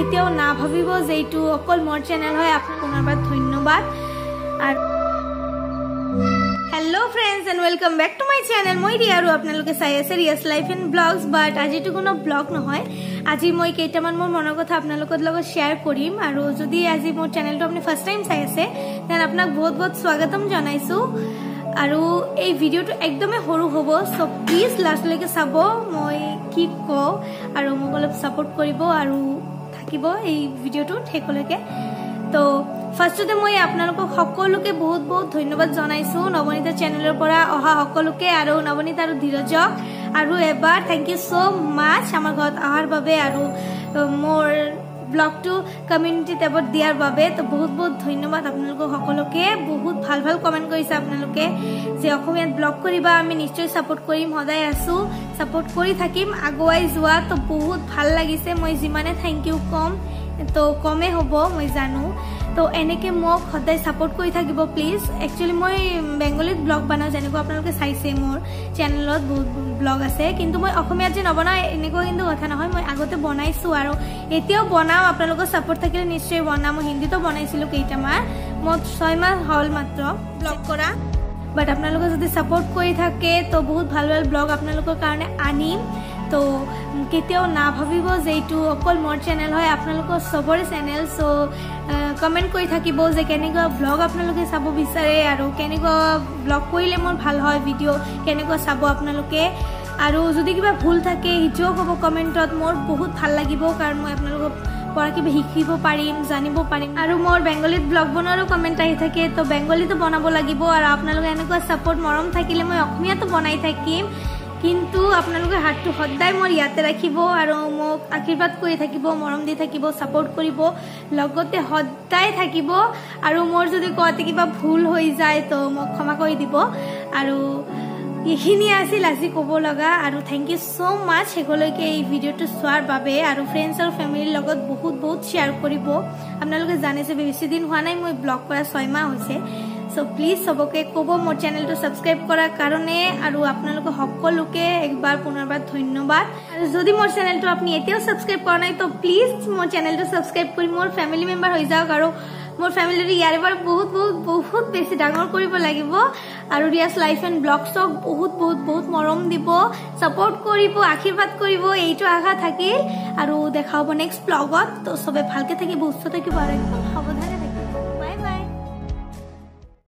কেতিয়াও না ভাবিব যে এইটো অকল মোৰ চেনেল হয়। আপোনাক পুনৰবাৰ ধন্যবাদ। আৰু hello friends and welcome back to my channel. मैं रिया और आपनालोके चाइ आछे रियास लाइफ एंड ब्लग्स। बाट আজি तो कोनो ब्लग নহয়। আজি মই কেইটামান মোৰ মনৰ কথা আপোনালোকৰ লগত শেয়াৰ কৰিম। আৰু যদি আজি মোৰ চেনেলটো আপুনি ফাৰ্স্ট টাইম চাই আছে তেন আপোনাক বহুত বহুত স্বাগতম জনাইছো। আৰু এই ভিডিওটো একদমে সৰু হ'ব, সো প্লিজ লাষ্টলৈকে চাব। মই কি কওঁ আৰু মোক অলপ সাপোৰ্ট কৰিব আৰু থাকিব এই ভিডিওটো শেষলৈকে। তো ফাৰ্ষ্টতে মই আপোনালোকক সকলোকে বহুত বহুত ধন্যবাদ জনাইছো নৱনীতা চেনেলৰ পৰা অহা সকলোকে। আৰু নৱনীতা আৰু ধীৰজক আৰু এবাৰ থ্যাংক ইউ সো মাচ আমাৰ ঘৰত অহাৰ বাবে আৰু মোৰ ব্লগটো কমিউনিটি টেবত দিয়াৰ বাবে। তো বহুত বহুত ধন্যবাদ আপোনালোকক সকলোকে। বহুত ভাল ভাল কমেন্ট কৰিছে আপোনালোকে যে অসমীয়াত ব্লগ কৰিবা, আমি নিশ্চয় সাপোৰ্ট কৰিম, সদায় আছো, সাপোৰ্ট কৰি থাকিম, আগুৱাই যোৱা। তো বহুত ভাল লাগিছে। মই যিমানে থ্যাংক ইউ কম তো কমে হ'ব মই জানো। তো এনেকে মোক সদায় সাপোৰ্ট কৰি থাকিব প্লিজ। একচুয়ালি মই বেংগলীত ব্লগ বনাও, যেনেকৈ আপোনালোকে চাইছে মোৰ চেনেলত বহুত ব্লগ আছে, কিন্তু মই অসমীয়াত যে নবনাও এনেকুৱা কিন্তু কথা নহয়। মই আগতে বনাইছো আৰু এতিয়াও বনাও। আপোনালোকৰ সাপোৰ্ট থাকিলে নিশ্চয় বনাম। মই হিন্দীতো বনাইছিলো কেইটামান, মই 6 মাহ হল মাত্ৰ ব্লগ কৰা। বাট আপোনালোকে যদি সাপোৰ্ট কৰি থাকে তো বহুত ভাল ভাল ব্লগ আপোনালোকৰ কাৰণে আনিম। তো কেতিয়াও না ভাবিব যে এইটো অকল মোৰ চেনেল হয়, আপোনালোকৰ সবৰে চেনেল। সো কমেন্ট কৰি থাকিব যে কেনেকুৱা ব্লগ আপোনালোকে চাব বিচাৰে আৰু কেনেকুৱা ব্লগ কৰিলে মোৰ ভাল হয়, ভিডিঅ' কেনেকুৱা চাব আপোনালোকে। আৰু যদি কিবা ভুল থাকে সেইটোও ক'ব কমেণ্টত, মোৰ বহুত ভাল লাগিব, কাৰণ মই আপোনালোকক পৰা কিবা শিকিব পাৰিম, জানিব পাৰিম। আৰু মোৰ বেংগলীত ব্লগ বনোৱাৰো কমেণ্ট আহি থাকে, তো বেংগলীতো বনাব লাগিব। আৰু আপোনালোকে এনেকুৱা সাপোৰ্ট মৰম থাকিলে মই অসমীয়াতো বনাই থাকিম, কিন্তু আপোনালোকৰ হাতটো সদায় মোৰ ইয়াতে ৰাখিব আৰু মোক আশীৰ্বাদ কৰি থাকিব, মৰম দি থাকিব, সাপোৰ্ট কৰিব, লগতে সদায় থাকিব। আৰু মোৰ যদি কোৱাতে কিবা ভুল হৈ যায় তো মোক ক্ষমা কৰি দিব। আৰু এইখিনি আছিল আজি ক'ব লগা। আৰু থ্যাংক ইউ সো মাচ শেষলৈকে এই ভিডিঅ'টো চোৱাৰ বাবে। আৰু ফ্ৰেণ্ডছ আৰু ফেমিলিৰ লগত বহুত বহুত শ্বেয়াৰ কৰিব। আপোনালোকে জানিছে বেছি দিন হোৱা নাই মই ব্লগ কৰা, 6 মাহ হৈছে। সো প্লিজ সবকে ক'ব মোৰ চেনেলটো সাবস্ক্ৰাইব কৰাৰ কাৰণে। আৰু আপোনালোক সকলোকে একবাৰ পুনৰবাৰ ধন্যবাদ। আৰু যদি মোৰ চেনেলটো আপুনি এতিয়াও সাবস্ক্ৰাইব কৰা নাই তো প্লিজ মোৰ চেনেলটো সাবস্ক্ৰাইব কৰি মোৰ ফেমিলি মেম্বাৰ হৈ যাওক। আৰু মোৰ ফেমিলিটো ইয়াৰে পৰা বহুত বহুত বহুত বেছি ডাঙৰ কৰিব লাগিব। আৰু ৰিয়াস লাইফ এণ্ড ব্লগছক বহুত বহুত বহুত মৰম দিব, সাপোৰ্ট কৰিব, আশীৰ্বাদ কৰিব, এইটো আশা থাকিল। আৰু দেখা হ'ব নেক্সট ব্লগত। তো সবে ভালকে থাকিব, সুস্থ থাকিব আৰু একদম সাৱধানে